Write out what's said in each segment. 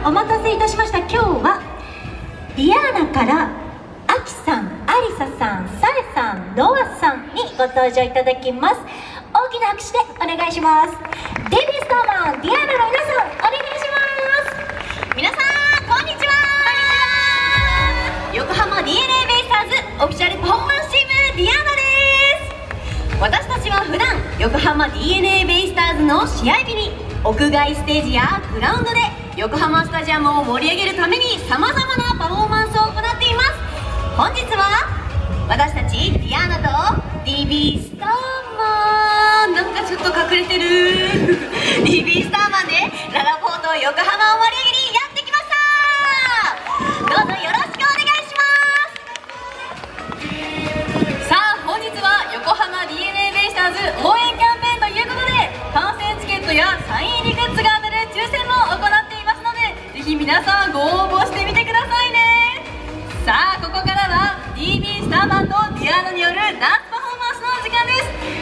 お待たせいたしました。今日はディアーナからアキさん、アリサさん、サエさん、ノアさんにご登場いただきます。大きな拍手でお願いします。デビースターマンディアーナの皆さん、お願いします。 皆さんこんにちは。横浜 DNA ベイスターズオフィシャルパフォーマンスチームディアーナです。私たちは普段横浜 DNA ベイスターズの試合日に屋外ステージやグラウンドで横浜スタジアムを盛り上げるためにさまざまなパフォーマンスを行っています。本日は私たちディアーナと DB スターマン、なんかちょっと隠れてるDB スターマンでララポート横浜を盛り上げにやってきました。どうぞよろしくお願いします。さあ本日は横浜 DNA ベイスターズ応援キャンペーンということで観戦チケットやサイン入りグッズが当たる抽選も行っていますので、ぜひ皆さんご応募してみてくださいね。さあここからは DB スターマンとディアーナによるダンスパフォーマンスの時間です。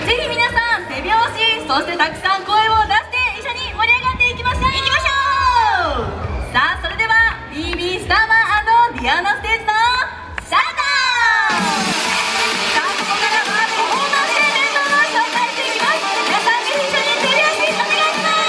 ぜひ皆さん手拍子、そしてたくさん声を出して一緒に盛り上がっていきましょう。さあそれでは DB スターマン&ディアーナステージのスタート。さあここからはパフォーマンスイベントを紹介していきます。皆さんぜひ一緒に手拍子お願いします。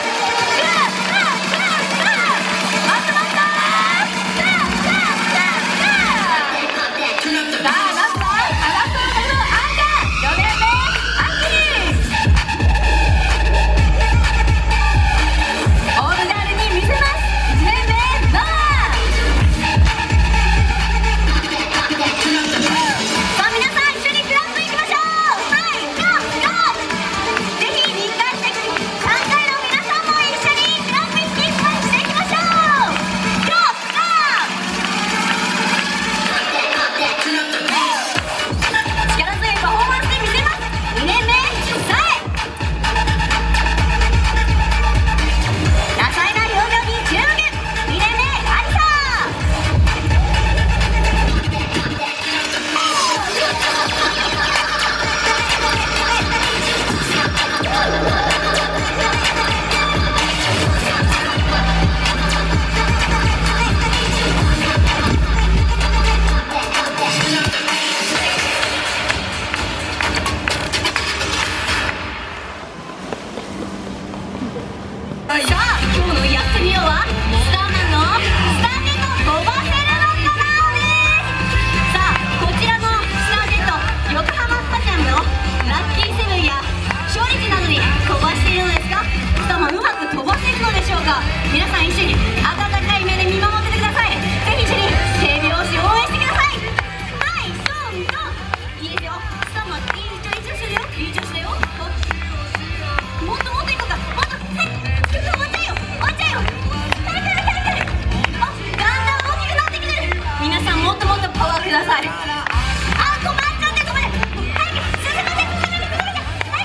皆さん一緒に温かい目で見守っててください。ぜひ一緒に手拍子応援してください。はい、ドンドン。いいですよ。スターマン、いい調子だよ。いい調子だよ。もっともっといこうか。もっと、はい、曲終わっちゃうよ。終わっちゃうよ。はい、あ、だんだん大きくなってきてる。皆さんもっともっとパワーください。あ、止まっちゃってごめん。はい、進めて。はい。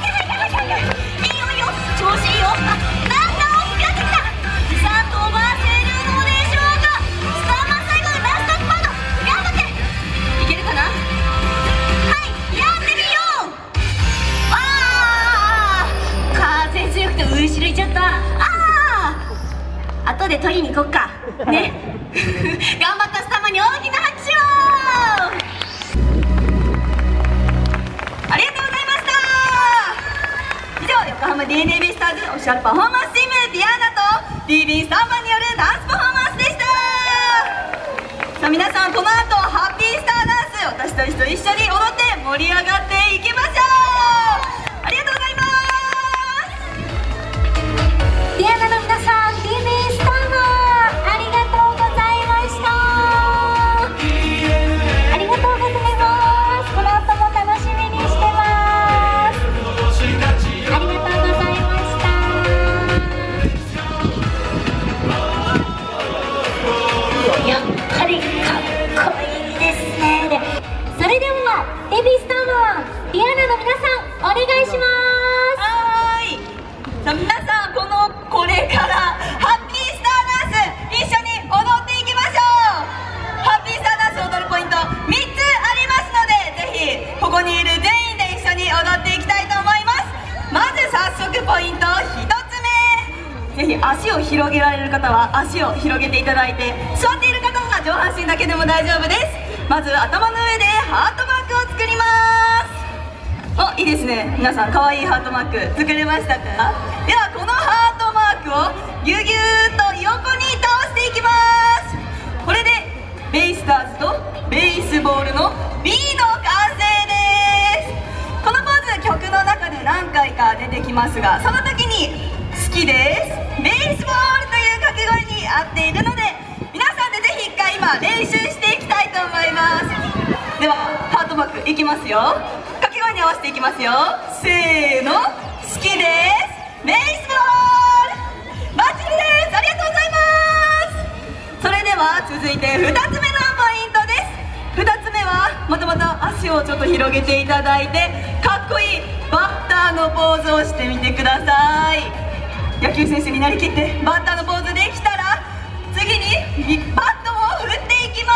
いいよいいよ。調子いいよ。あ、だんだん大きくなってきた。さあ飛ばせるのでしょうか。スターマン最後のラストスパート頑張って。いけるかな。はい、やってみよう。あー、風強くて後ろ行っちゃった。後で取りに行こっかね頑張ったスターマンに大きな拍手を。ありがとうございました。以上、横浜 DNA ベイスターズオフィシャルパフォーマンスチームディアーナと DB スターマンによるダンスパフォーマンスでした。さあ皆さん、この後ハッピースターダンス、私たちと一緒に踊って盛り上がっていきましょう。ありがとうございます。 ディアーナの皆さん、DB スターマンありがとうございました。ありがとうございます。この後も楽しみにしてます。ありがとうございました。 に足を広げられる方は足を広げていただいて、座っている方は上半身だけでも大丈夫です。まず頭の上でハートマークを作ります。お、いいですね。皆さん可愛いハートマーク作れましたか？ではこのハートマークをぎゅぎゅーっと横に倒していきます。これでベイスターズとベースボールの B の完成です。このポーズ曲の中で何回か出てきますが、その時に好きですベースボールという掛け声に合っているので、皆さんでぜひ一回今練習していきたいと思います。ではハートマークいきますよ。掛け声に合わせていきますよ。せーの、好きですベースボール、バッチリです。ありがとうございます。それでは続いて2つ目のポイントです。2つ目はまたまた足をちょっと広げていただいて、かっこいいバッターのポーズをしてみてください。野球選手になりきってバッターのポーズできたら、次にバットを振っていきます。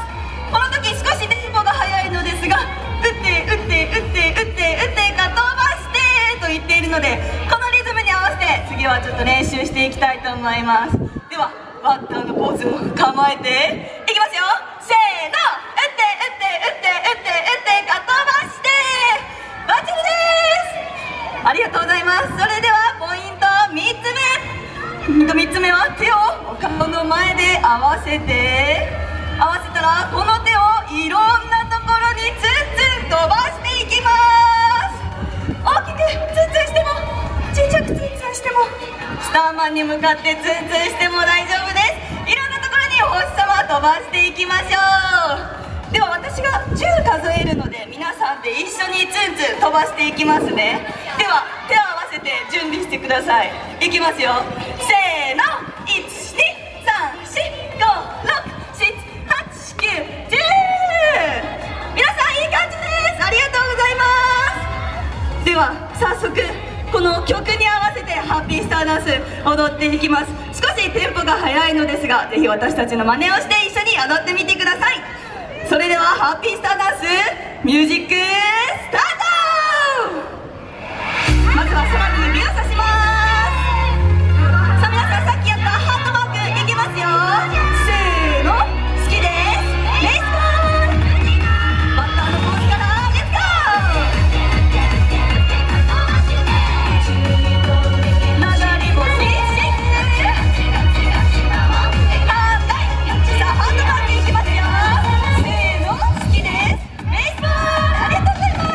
この時少しテンポが速いのですが、打って打って打って打って打ってか飛ばしてと言っているので、このリズムに合わせて次はちょっと練習していきたいと思います。ではバッターのポーズを構えていきますよ。せーの、打って打って打って打って打ってか飛ばして、バッチリです。ありがとうございます。それではポイント3つ目。3つ目は手をお顔の前で合わせたら、この手をいろんなところにツンツン飛ばしていきます。大きくツンツンしても小さくツンツンしても、スターマンに向かってツンツンしても大丈夫です。いろんなところにお星様飛ばしていきましょう。では私が10数えるので、皆さんで一緒にツンツン飛ばしていきますね。では手を合わせて準備してください。いきますよ。せーの、1、2、3、4、5、6、7、8、9、10。皆さんいい感じです。ありがとうございます。では早速この曲に合わせてハッピースターダンス踊っていきます。少しテンポが速いのですが、ぜひ私たちの真似をして一緒に踊ってみてください。それではハッピースターダンスミュージックスタート。まずは空に指をさします。さあ皆さん、さっきやったハートマークいきますよ。せーの、好きですベースボール、バッターのポーズからレッツゴー。流れ星シェイク、反対。さあハートマークいきますよ。せーの、好きですベースボール、ありがとうございます。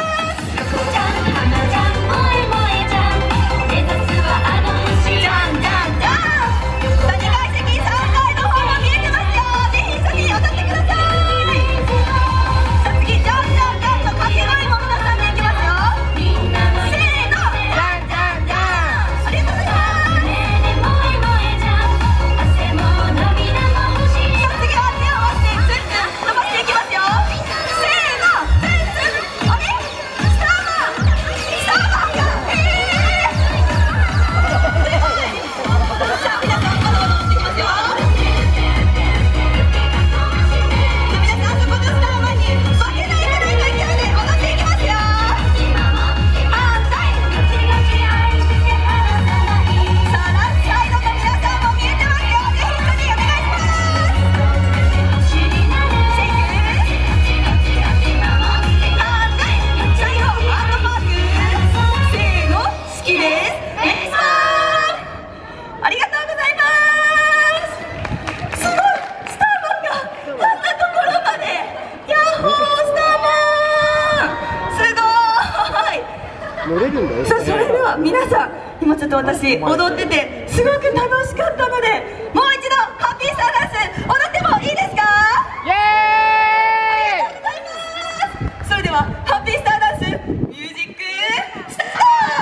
さあそれでは皆さん、今ちょっと私踊っててすごく楽しかったので、もう一度ハッピースターダンス踊ってもいいですか？イエーイ！ありがとうございます。それではハッピースターダンスミュージックスター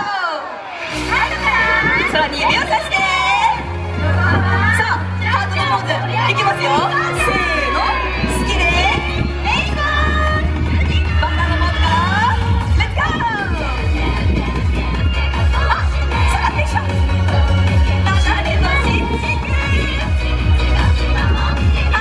ト。空に指をさして、さあハートのポーズいきますよ。せーの、好きでベースボール、バッターのポーズからレッツゴー。流れ星シェイク、反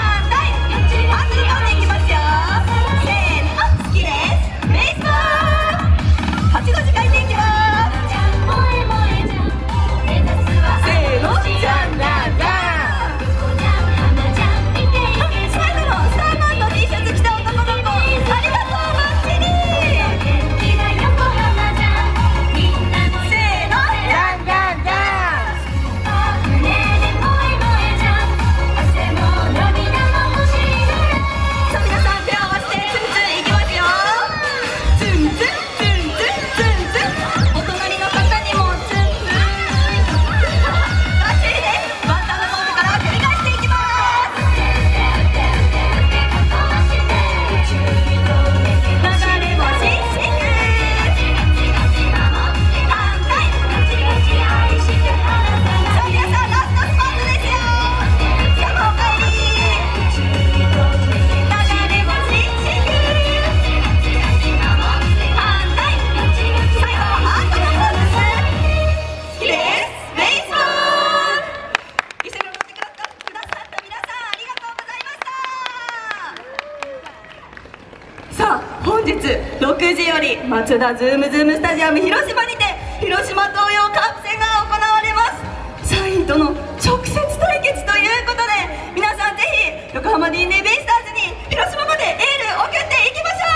日6時よりマツダズームズームスタジアム広島にて広島東洋カップ戦が行われます。3位との直接対決ということで、皆さんぜひ横浜 DNA ベイスターズに広島までエール送っていきましょ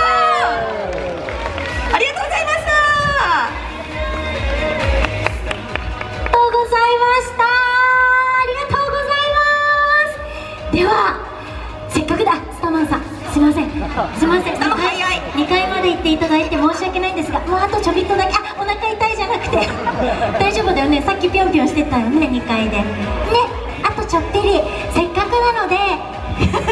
う。ありがとうございました。 ではせっかくだ、スターマンさんすいません2階まで行っていただいて申し訳ないんですが、もうあとちょびっとだけ、お腹痛いじゃなくて大丈夫だよね、さっきぴょんぴょんしてたよね2階でね。あとちょっぴりせっかくなのですごい頑張ろ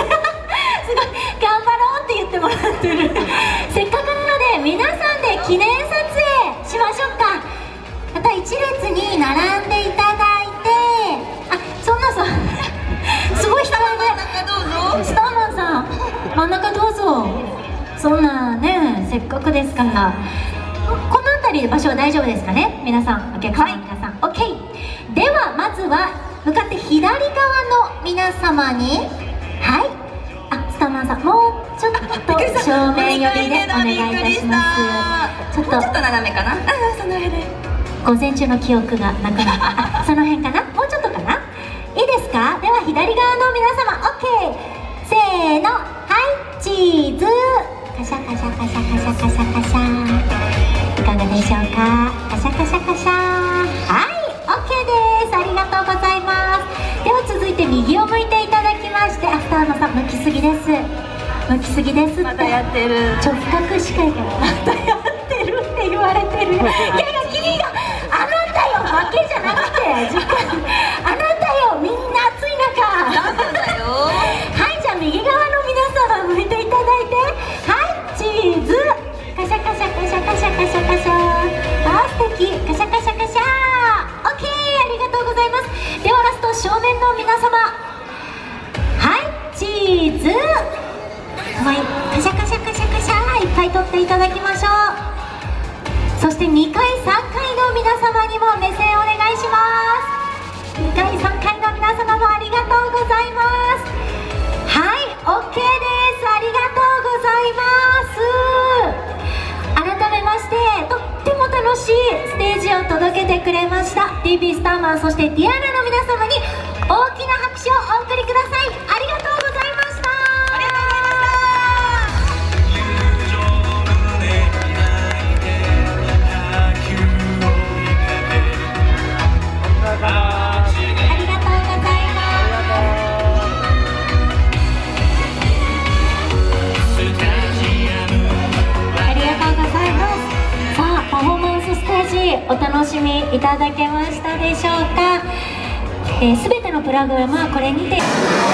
うって言ってもらってるせっかくなので皆さんで記念撮影しましょうか。また一列に並んでいただいて、そんなさすごい人がね、スターマンさん真ん中どうぞ。そんなね、せっかくですから、この辺り場所は大丈夫ですかね、皆さん、お客様、皆さん OK。 ではまずは向かって左側の皆様に、はい、スターマンさんもうちょっと正面寄りでお願いいたします。 ちょっと斜めかな、その辺で午前中の記憶がなくなったその辺かな、もうちょっとかな、いいですか。では左側の皆様 OK、 せーの、はい、チーズ、カシャカシャカシャカシャカシャカシャ、いかがでしょうか。カシャカシャカシャ、はい OK です。ありがとうございます。では続いて右を向いていただきまして、スターマンさん向きすぎです、向きすぎですって、 またやってる、 直角視界からまたやってるって言われてる。いやいや、君があなたよ、負けじゃなくて時間あなたよ、みんな暑い中なんだよはい、じゃあ右側の皆様向いていただいて、はい、チーズ、カシャカシャカシャカシャカシャカシャ、素敵、カシャカシャカシャ OK、 ありがとうございます。ではラスト正面の皆様、はい、チーズ、はい、カシャカシャカシャカシャ、いっぱい取っていただきましょう。そして2階3階の皆様にも目線お願いします。2階3階の皆様もありがとうございます。はい OK です。ありがとうございます。改めましてとっても楽しいステージを届けてくれました TV スターマン、そしてディアナの皆様に大きな拍手をお送りください。ありがとうございました。 ありがとうございましたお楽しみいただけましたでしょうか。全てのプログラムはこれにて